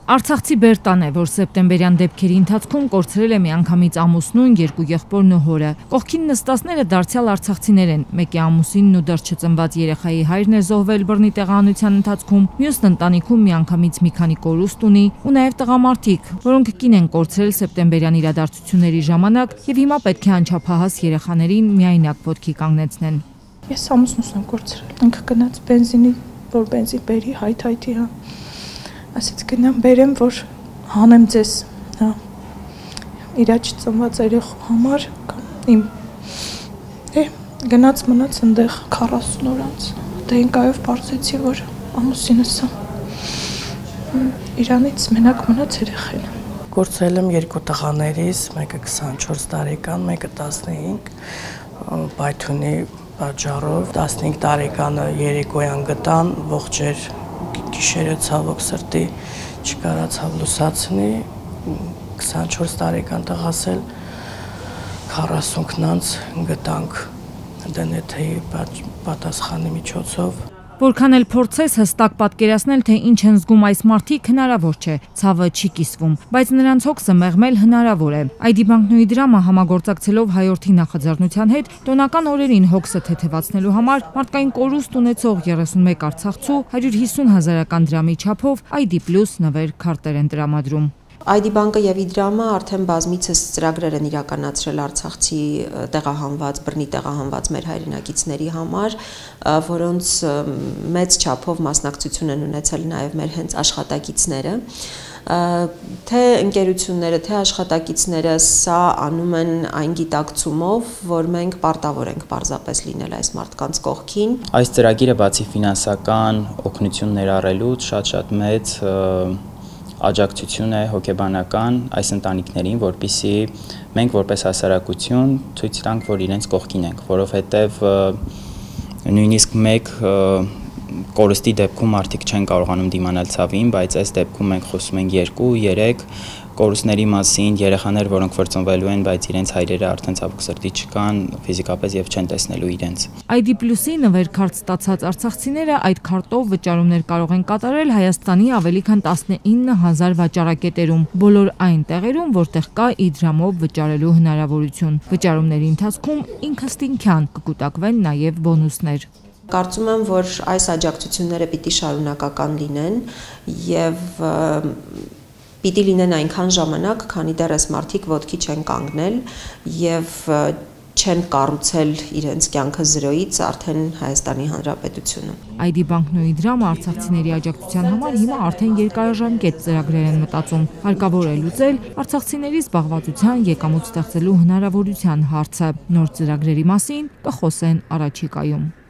Արցախցի Բերտան է, որ սեպտեմբերյան դեպքերի ընթացքում կորցրել է միանգամից ամուսնուն, երկու եղբորն ու հորը։ Կողքին նստածները դարձյալ արցախցիներ են։ Մեկի ամուսինն ու դեռ չծնված երեխայի հայրն է զոհվել բռնի տեղահանության ընթացքում, մյուսն ընտանիքում միանգամից մի քանի կորուստ ունի ու նաև տղամարդիկ, որոնք կին են կորցրել սեպտեմբերյան իրադարձությունների ժամանակ եւ հիմա պետք է անչափահաս երեխաներին միայնակ ոտքի կանգնեցնեն։ Ես ամուսնուս եմ կորցրել։ Ինքը գնաց բենզինի, որ բենզին բերի հայթայթի, հա։ Ասից գնամ բերեմ, որ հանեմ ձեզ, հա, իրա չծնված երեխու համար կամ իմ, գնաց մնաց ընդեղ 40 օր անց, դենկայով պարզեցի, որ ամուսինս իրանից մենակ մնաց երեխեն։ Կորցրել եմ երկու տղաներիս, մեկը 24 տարեկան, մեկը 15, պայթունի պատճառով, 15 տարեկանը երեկոյան գտան, ողջ էր, գիշերը ցավոք սրտի չկարացավ լուսացնի, 24 տարեկան տղաս էլ 40 անց գտանք դնեթեի պատասխանի միջոցով։ Որքան էլ փորձես հստակ պատկերացնել, թե ինչ են զգում այս մարդիկ, հնարավոր չէ, ցավը չի կիսվում, բայց նրանց հոգսը մեղմել հնարավոր է։ ID Bank-ն ու Իդրամը համագործակցելով Հայորդի նախաձեռնության հետ տոնական օրերին հոգսը թեթևացնելու համար մարդկային կորուստ ունեցող 31 արցախցու 150,000 դրամի չափով ID+ նվեր քարտեր են տրամադրում։ ID Bank-ը եւ Իդրամը արդեն բազմիցս ծրագրեր են իրականացրել Արցախցի տեղահանված, բռնի տեղահանված մեր հայրենակիցների համար, որոնց մեծ չափով մասնակցություն են ունեցել նաեւ մեր հենց աշխատակիցները։ Թե ընկերությունները, թե աշխատակիցները սա անում են այն գիտակցումով, որ մենք պարտավոր ենք պարզապես լինել այս մարդկանց կողքին։ Այս ծրագիրը բացի ֆինանսական օգնություն ներառելուց շատ մեծ աջակցություն է հոգեբանական այս ընտանիքներին, որպեսզի մենք որպես հասարակություն ցույց տանք, որ իրենց կողքին ենք, որովհետև նույնիսկ մեկ կորստի դեպքում մարդիկ չեն կարողանում դիմանալ ցավին, բայց այս դեպքում մենք խոսում ենք 2-3 կորուստների մասին, երեխաներ, որոնք որ ծնվելու են, բայց իրենց հայրերը արդեն ցավոք սրտի չկան ֆիզիկապես եւ չեն տեսնելու իրենց։ ID+-ի նվեր քարտ ստացած արցախցիները այդ քարտով վճարումներ կարող են կատարել Հայաստանի ավելի քան 19,000 վաճառակետերում, բոլոր այն տեղերում, որտեղ կա Իդրամով վճարելու հնարավորություն։ Վճարումների ընթացքում ինքնըստինքյան կկուտակվեն նաեւ բոնուսներ։ Կարծում եմ, որ այս աջակցությունները պիտի շարունակական լինեն եւ պիտի լինեն այնքան ժամանակ, քանի դեռ այս մարդիկ ոտքի չեն կանգնել եւ չեն կառուցել իրենց կյանքը զրոյից արդեն Հայաստանի Հանրապետությունում։ ID Bank-ն ու Իդրամը արցախցիների աջակցության համար հիմա արդեն երկարաժամկետ ծրագրեր են մտածում։ Հարկավոր է լուծել արցախցիների զբաղվածության եկամուտ ստեղծելու հնարավորության հարցը։ Նոր ծրագրերի մասին կխոսեն առաջիկայում։